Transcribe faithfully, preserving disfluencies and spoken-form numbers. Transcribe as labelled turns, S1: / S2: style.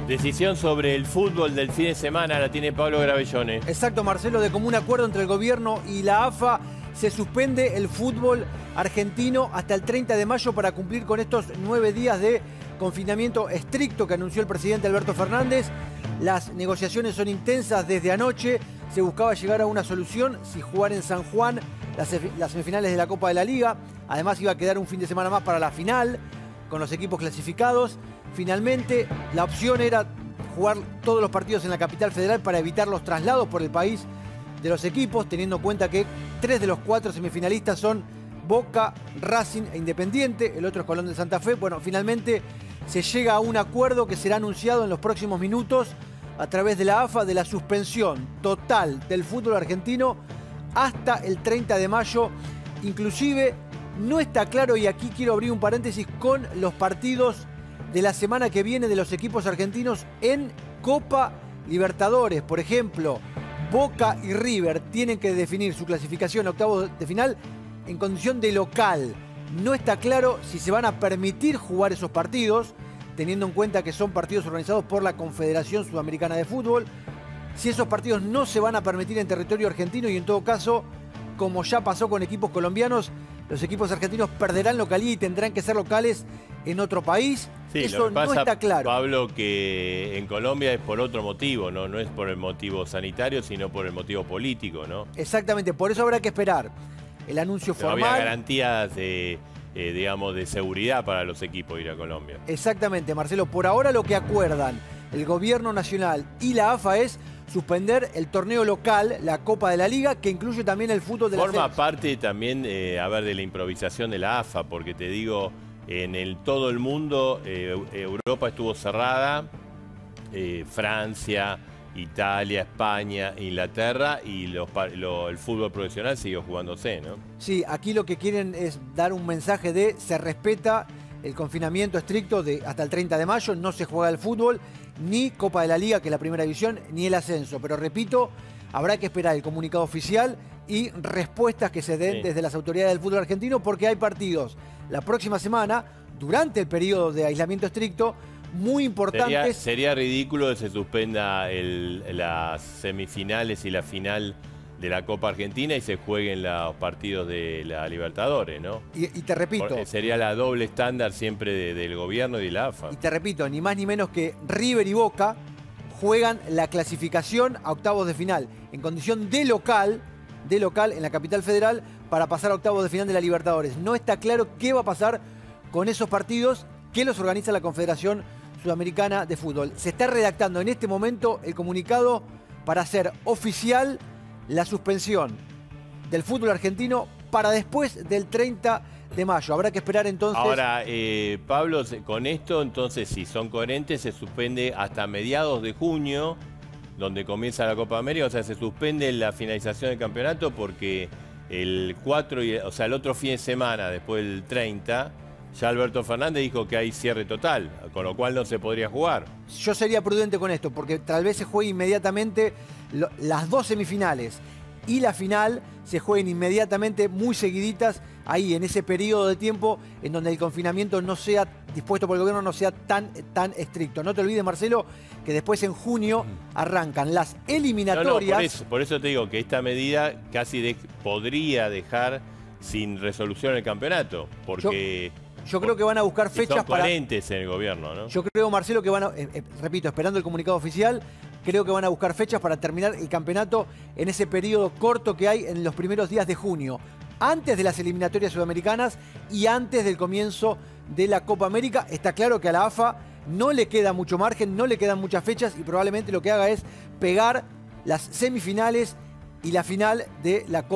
S1: Decisión sobre el fútbol del fin de semana la tiene Pablo Gravellone.
S2: Exacto, Marcelo, de común acuerdo entre el gobierno y la A F A se suspende el fútbol argentino hasta el treinta de mayo para cumplir con estos nueve días de confinamiento estricto que anunció el presidente Alberto Fernández. Las negociaciones son intensas desde anoche. Se buscaba llegar a una solución si jugar en San Juan las, las semifinales de la Copa de la Liga. Además iba a quedar un fin de semana más para la final con los equipos clasificados. Finalmente, la opción era jugar todos los partidos en la capital federal para evitar los traslados por el país de los equipos, teniendo en cuenta que tres de los cuatro semifinalistas son Boca, Racing e Independiente, el otro es Colón de Santa Fe. Bueno, finalmente se llega a un acuerdo que será anunciado en los próximos minutos a través de la A F A de la suspensión total del fútbol argentino hasta el treinta de mayo. Inclusive no está claro, y aquí quiero abrir un paréntesis, con los partidos de la semana que viene de los equipos argentinos en Copa Libertadores. Por ejemplo, Boca y River tienen que definir su clasificación a octavos de final en condición de local. No está claro si se van a permitir jugar esos partidos, teniendo en cuenta que son partidos organizados por la Confederación Sudamericana de Fútbol. Si esos partidos no se van a permitir en territorio argentino, y en todo caso, como ya pasó con equipos colombianos, los equipos argentinos perderán localía y tendrán que ser locales en otro país.
S1: Sí,
S2: eso
S1: lo que pasa,
S2: no está claro.
S1: Pablo, que en Colombia es por otro motivo, ¿no? No es por el motivo sanitario, sino por el motivo político, ¿no?
S2: Exactamente, por eso habrá que esperar el anuncio
S1: No
S2: formal.
S1: había garantías de, eh, digamos, de seguridad para los equipos ir a Colombia.
S2: Exactamente, Marcelo. Por ahora lo que acuerdan el gobierno nacional y la A F A es suspender el torneo local, la Copa de la Liga, que incluye también el fútbol de la
S1: Forma parte también, eh, a ver, de la improvisación de la A F A, porque te digo, en el, todo el mundo, eh, Europa estuvo cerrada, eh, Francia, Italia, España, Inglaterra, y los, lo, el fútbol profesional siguió jugándose, ¿no?
S2: Sí, aquí lo que quieren es dar un mensaje de se respeta el confinamiento estricto de hasta el treinta de mayo, no se juega el fútbol, ni Copa de la Liga, que es la primera división, ni el ascenso. Pero repito, habrá que esperar el comunicado oficial y respuestas que se den sí. desde las autoridades del fútbol argentino, porque hay partidos la próxima semana, durante el periodo de aislamiento estricto, muy importantes.
S1: Sería, sería ridículo que se suspenda el, las semifinales y la final de la Copa Argentina y se jueguen los partidos de la Libertadores, ¿no?
S2: Y, y te repito...
S1: Porque sería la doble estándar siempre de, del gobierno y de la A F A.
S2: Y te repito, ni más ni menos que River y Boca juegan la clasificación a octavos de final en condición de local, de local en la capital federal, para pasar a octavos de final de la Libertadores. No está claro qué va a pasar con esos partidos que los organiza la Confederación Sudamericana de Fútbol. Se está redactando en este momento el comunicado para hacer oficial la suspensión del fútbol argentino para después del treinta de mayo. Habrá que esperar entonces...
S1: Ahora, eh, Pablo, con esto, entonces, si son coherentes, se suspende hasta mediados de junio, donde comienza la Copa América. O sea, se suspende la finalización del campeonato porque el cuatro, y, o sea, el otro fin de semana, después del treinta, ya Alberto Fernández dijo que hay cierre total, con lo cual no se podría jugar.
S2: Yo sería prudente con esto, porque tal vez se juegue inmediatamente lo, las dos semifinales y la final se jueguen inmediatamente, muy seguiditas, ahí en ese periodo de tiempo en donde el confinamiento no sea dispuesto por el gobierno, no sea tan, tan estricto. No te olvides, Marcelo, que después en junio arrancan las eliminatorias.
S1: No, no, por eso, por eso te digo que esta medida casi de, podría dejar sin resolución el campeonato, porque... Yo...
S2: Yo creo que van a buscar fechas
S1: son
S2: para...
S1: coherentes en el gobierno, ¿no?
S2: Yo creo, Marcelo, que van a... Eh, eh, repito, esperando el comunicado oficial, creo que van a buscar fechas para terminar el campeonato en ese periodo corto que hay en los primeros días de junio, antes de las eliminatorias sudamericanas y antes del comienzo de la Copa América. Está claro que a la A F A no le queda mucho margen, no le quedan muchas fechas, y probablemente lo que haga es pegar las semifinales y la final de la Copa